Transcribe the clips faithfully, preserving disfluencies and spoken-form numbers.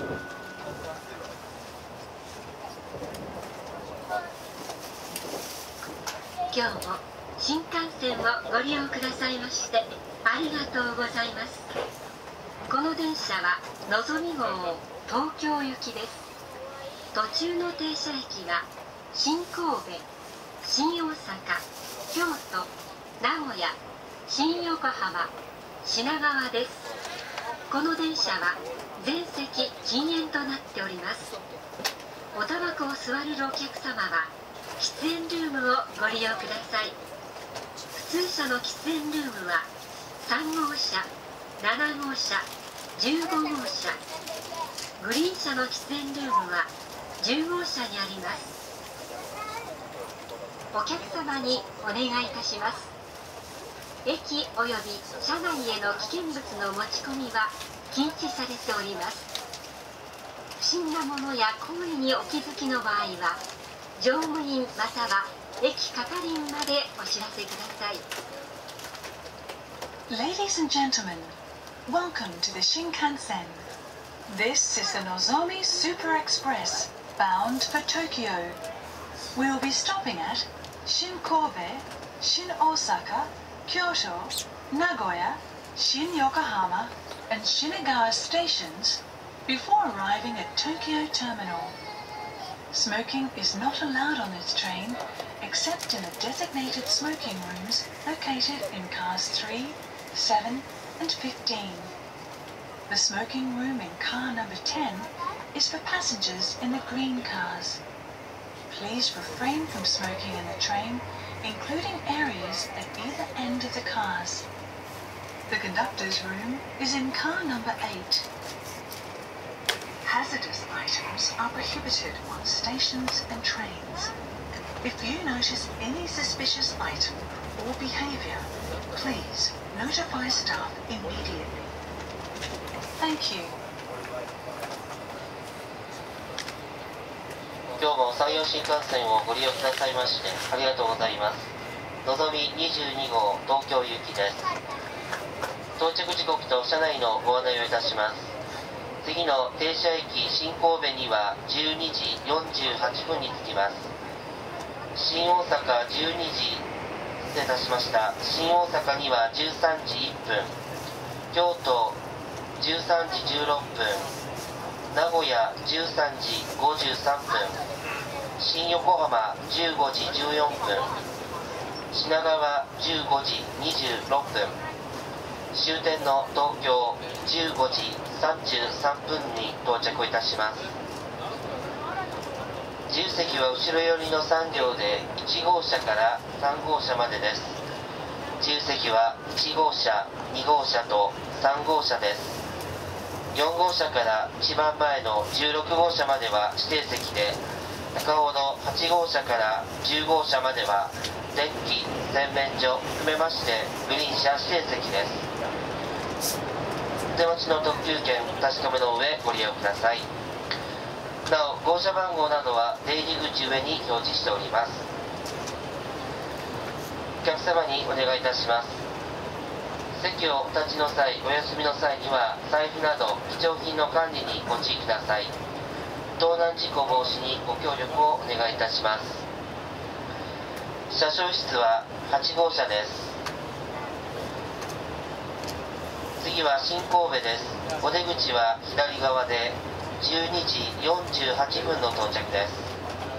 今日も新幹線をご利用くださいましてありがとうございます。この電車はのぞみ号東京行きです。途中の停車駅は新神戸、新大阪、京都、名古屋、新横浜、品川です。この電車は全席禁煙となっております。おタバコを吸われるお客様は喫煙ルームをご利用ください。普通車の喫煙ルームはさん号車、なな号車、じゅうご号車、グリーン車の喫煙ルームはじゅう号車にあります。お客様にお願いいたします。駅および車内への危険物の持ち込みは禁止されております。不審なものや行為にお気づきの場合は乗務員または駅係員までお知らせください。 Ladies and gentlemen, welcome to the Shinkansen. This is the Nozomi Super Express bound for Tokyo. We'll be stopping at Shin Kobe, Shin Osaka, Kyoto, Nagoya, Shin Yokohama, and Shinagawa stations before arriving at Tokyo Terminal. Smoking is not allowed on this train except in the designated smoking rooms located in cars three, seven, and fifteen. The smoking room in car number ten is for passengers in the green cars. Please refrain from smoking in the train, including areas at either end of the cars. The conductor's room is in car number eight. Hazardous items are prohibited on stations and trains. If you notice any suspicious item or behavior, please notify staff immediately. Thank you. 今日も山陽新幹線をご利用くださいましてありがとうございます。のぞみにじゅうに号東京行きです。到着時刻と車内のご案内をいたします。次の停車駅新神戸にはじゅうにじよんじゅうはっぷんに着きます。新大阪じゅうにじ、失礼いたしました。新大阪にはじゅうさんじいっぷん、京都じゅうさんじじゅうろっぷん、名古屋じゅうさんじごじゅうさんぷん、新横浜じゅうごじじゅうよんぷん、品川じゅうごじにじゅうろっぷん、終点の東京じゅうごじさんじゅうさんぷんに到着いたします。自由席は後ろ寄りのさん両でいち号車からさん号車までです。自由席はいち号車、に号車とさん号車です。よん号車から一番前のじゅうろく号車までは指定席で、中ほどはち号車からじゅう号車までは電気、洗面所含めましてグリーン車指定席です。手持ちの特急券確かめの上ご利用ください。なお号車番号などは出入り口上に表示しております。お客様にお願いいたします。席をお立ちの際、お休みの際には財布など貴重品の管理にご注意ください。盗難事故防止にご協力をお願いいたします。車掌室ははち号車です。次は新神戸です。お出口は左側でじゅうにじよんじゅうはっぷんの到着です。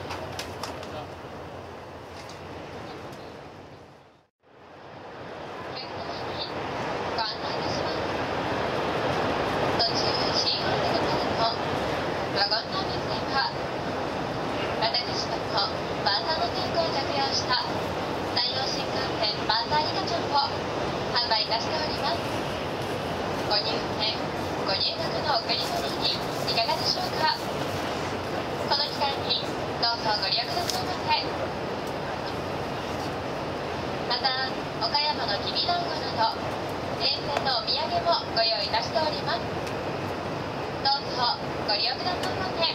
また岡山のきびだんごなど沿線のお土産もご用意いたしております。どうぞご利用くださいませ。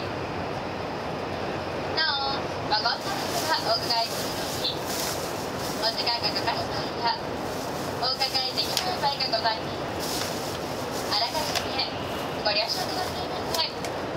なおワゴンの中はお伺いするときお時間がかかる場合やお伺いできない場合がございます。あらかじめご了承くださいませ。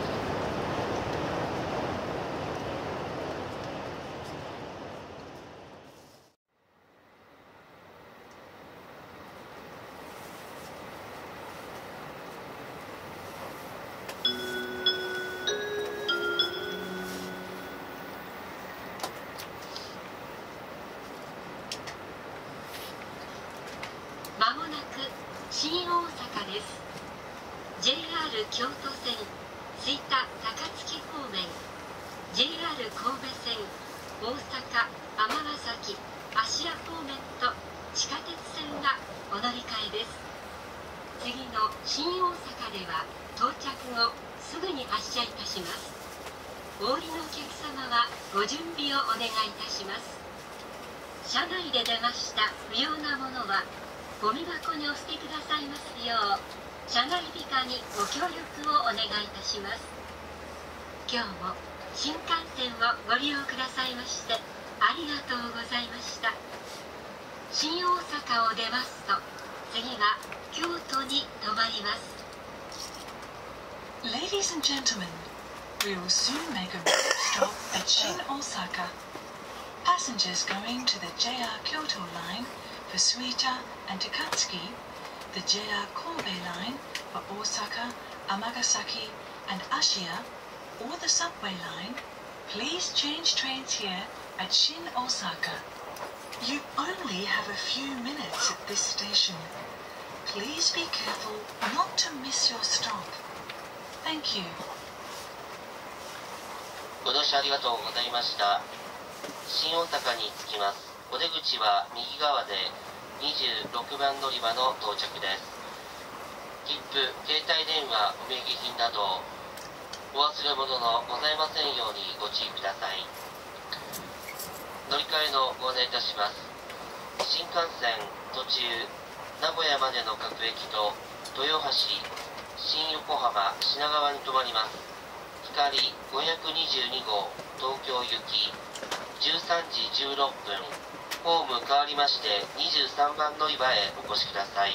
です。 ジェイアール 京都線吹田高槻方面、 ジェイアール 神戸線大阪尼崎芦屋方面と地下鉄線がお乗り換えです。次の新大阪では到着後すぐに発車いたします。お降りのお客様はご準備をお願いいたします。車内で出ました不要なものはゴミ箱にお捨てくださいますよう車内美化にご協力をお願いいたします。今日も新幹線をご利用くださいましてありがとうございました。新大阪を出ますと次は京都に停まります。 Ladies and gentlemen, we will soon make a stop at Shin Osaka. Passengers going to the J R Kyoto line for Suita and Takatsuki, the J R Kobe line for Osaka, Amagasaki and Ashia, or the subway line, please change trains here at Shin Osaka. You only have a few minutes at this station. Please be careful not to miss your stop. Thank you. ご乗車ありがとうございました。新大阪に着きます。お出口は右側でにじゅうろくばん乗り場の到着です。切符、携帯電話、お名義品などお忘れ物のございませんようにご注意ください。乗り換えのご案内いたします。新幹線途中名古屋までの各駅と豊橋、新横浜、品川に停まります。光ごひゃくにじゅうにごう東京行きじゅうさんじじゅうろっぷん、ホーム変わりましてにじゅうさんばん乗り場へお越しください。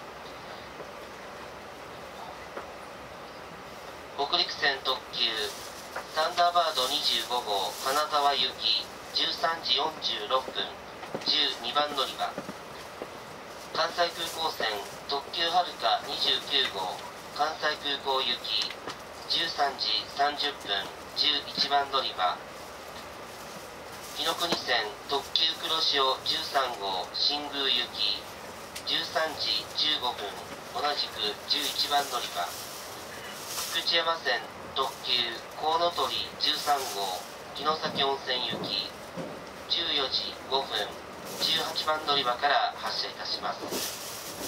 北陸線特急サンダーバードにじゅうごごう金沢行きじゅうさんじよんじゅうろっぷん、じゅうにばん乗り場。関西空港線特急はるかにじゅうきゅうごう関西空港行きじゅうさんじさんじゅっぷん、じゅういちばん乗り場。紀ノ国線特急黒潮じゅうさんごう新宮行きじゅうさんじじゅうごふん、同じくじゅういちばん乗り場。福知山線特急コウノトリじゅうさんごう城崎温泉行きじゅうよじごふん、じゅうはちばん乗り場から発車いたします。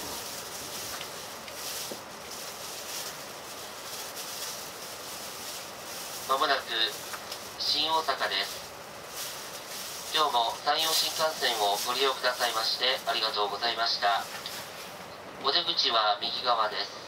まもなく新大阪です。今日も山陽新幹線をご利用くださいましてありがとうございました。お出口は右側です。